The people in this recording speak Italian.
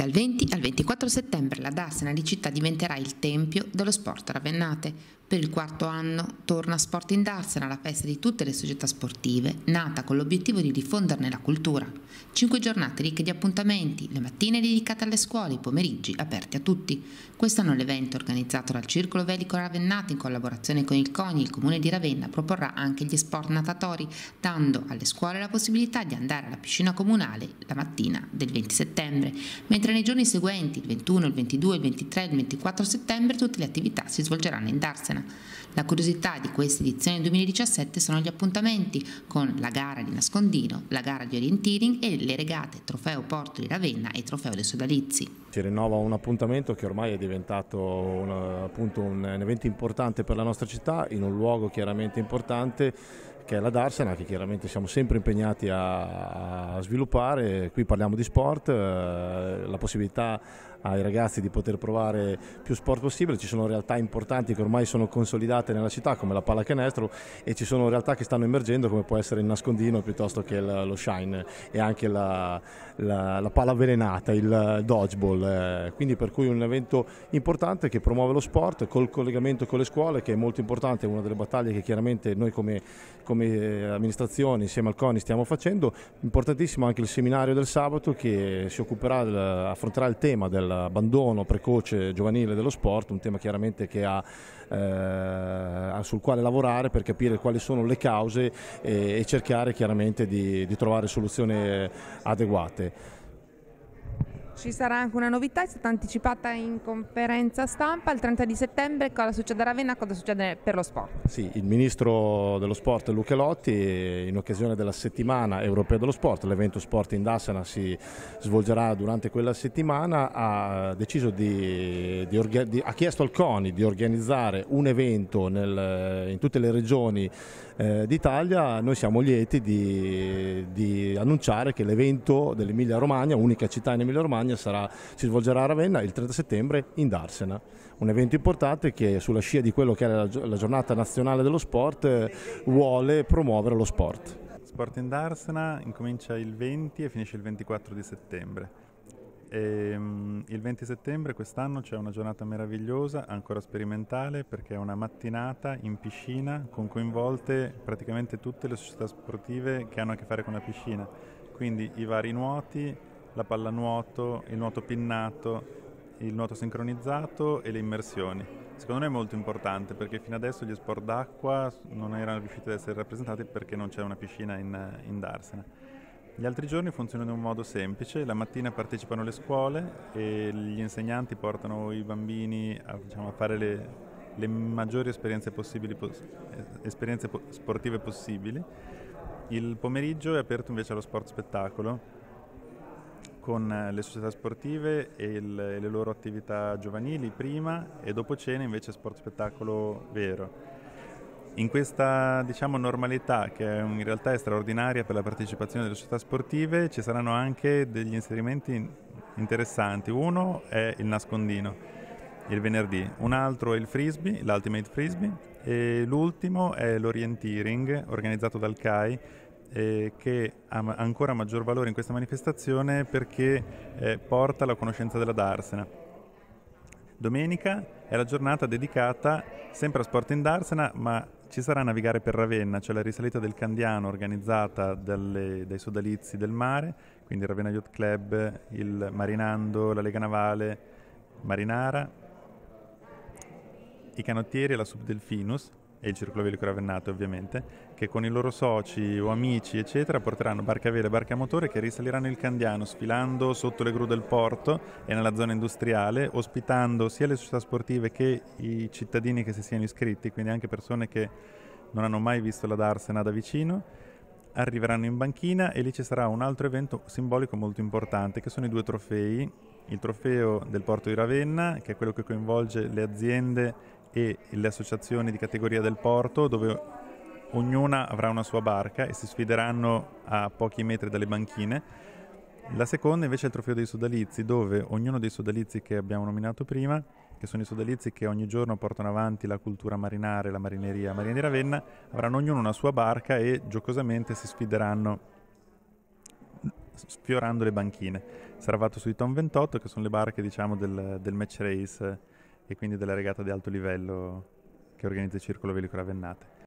Dal 20 al 24 settembre la Darsena di Città diventerà il tempio dello sport ravennate. Per il quarto anno torna Sport in Darsena, la festa di tutte le società sportive, nata con l'obiettivo di diffonderne la cultura. 5 giornate ricche di appuntamenti, le mattine dedicate alle scuole, i pomeriggi aperti a tutti. Quest'anno l'evento, organizzato dal Circolo Velico Ravennate in collaborazione con il CONI, il Comune di Ravenna, proporrà anche gli sport natatori, dando alle scuole la possibilità di andare alla piscina comunale la mattina del 20 settembre, mentre nei giorni seguenti, il 21, il 22, il 23 e il 24 settembre, tutte le attività si svolgeranno in Darsena. La curiosità di questa edizione 2017 sono gli appuntamenti con la gara di nascondino, la gara di orienteering e le regate Trofeo Porto di Ravenna e Trofeo dei Sodalizi. Si rinnova un appuntamento che ormai è diventato un evento importante per la nostra città, in un luogo chiaramente importante che è la Darsena, che chiaramente siamo sempre impegnati a sviluppare. Qui parliamo di sport, la possibilità ai ragazzi di poter provare più sport possibile. Ci sono realtà importanti che ormai sono consolidate nella città come la pallacanestro, e ci sono realtà che stanno emergendo come può essere il nascondino piuttosto che lo shine e anche la palla avvelenata, il dodgeball. Quindi per cui un evento importante che promuove lo sport col collegamento con le scuole, che è molto importante, è una delle battaglie che chiaramente noi come amministrazione insieme al CONI stiamo facendo. Importantissimo anche il seminario del sabato che si affronterà il tema dell'abbandono precoce giovanile dello sport, un tema chiaramente che sul quale lavorare per capire quali sono le cause e cercare chiaramente di trovare soluzioni adeguate. Ci sarà anche una novità, è stata anticipata in conferenza stampa il 30 di settembre. Cosa succede a Ravenna, cosa succede per lo sport? Sì, il ministro dello sport Luca Lotti, in occasione della settimana europea dello sport, l'evento Sport in Darsena si svolgerà durante quella settimana, ha deciso ha chiesto al CONI di organizzare un evento in tutte le regioni d'Italia. Noi siamo lieti di annunciare che l'evento dell'Emilia Romagna, unica città in Emilia Romagna, si svolgerà a Ravenna il 30 settembre in Darsena. Un evento importante che, sulla scia di quello che è la giornata nazionale dello sport, vuole promuovere lo sport. Sport in Darsena incomincia il 20 e finisce il 24 di settembre. Il 20 settembre quest'anno c'è una giornata meravigliosa, ancora sperimentale, perché è una mattinata in piscina con coinvolte praticamente tutte le società sportive che hanno a che fare con la piscina, quindi i vari nuoti, la pallanuoto, il nuoto pinnato, il nuoto sincronizzato e le immersioni. Secondo me è molto importante perché fino adesso gli sport d'acqua non erano riusciti ad essere rappresentati perché non c'è una piscina in Darsena. Gli altri giorni funzionano in un modo semplice: la mattina partecipano le scuole e gli insegnanti portano i bambini a fare le maggiori esperienze sportive possibili. Il pomeriggio è aperto invece allo sport spettacolo, con le società sportive e le loro attività giovanili prima, e dopo cena invece sport spettacolo vero. In questa normalità, che in realtà è straordinaria per la partecipazione delle società sportive, ci saranno anche degli inserimenti interessanti. Uno è il nascondino, il venerdì, un altro è il frisbee, l'Ultimate Frisbee, e l'ultimo è l'orienteering organizzato dal CAI, che ha ancora maggior valore in questa manifestazione perché porta alla conoscenza della Darsena. Domenica è la giornata dedicata sempre a Sport in Darsena, ma ci sarà Navigare per Ravenna, cioè la risalita del Candiano organizzata dai sodalizi del mare, quindi Ravenna Yacht Club, il Marinando, la Lega Navale Marinara, i canottieri e la Subdelfinus e il Circolo Velico Ravennate ovviamente, che con i loro soci o amici eccetera porteranno barche a vela e barche a motore che risaliranno il Candiano sfilando sotto le gru del porto e nella zona industriale, ospitando sia le società sportive che i cittadini che si siano iscritti, quindi anche persone che non hanno mai visto la Darsena da vicino. Arriveranno in banchina e lì ci sarà un altro evento simbolico molto importante, che sono i 2 trofei: il trofeo del Porto di Ravenna, che è quello che coinvolge le aziende e le associazioni di categoria del porto, dove ognuna avrà una sua barca e si sfideranno a pochi metri dalle banchine. La seconda invece è il trofeo dei sodalizi, dove ognuno dei sodalizi che abbiamo nominato prima, che sono i sodalizi che ogni giorno portano avanti la cultura marinare, la marineria Marina di Ravenna, avranno ognuno una sua barca e giocosamente si sfideranno sfiorando le banchine. sarà fatto sui Tom 28, che sono le barche, diciamo, del match race e quindi della regata di alto livello che organizza il Circolo Velico Ravennate.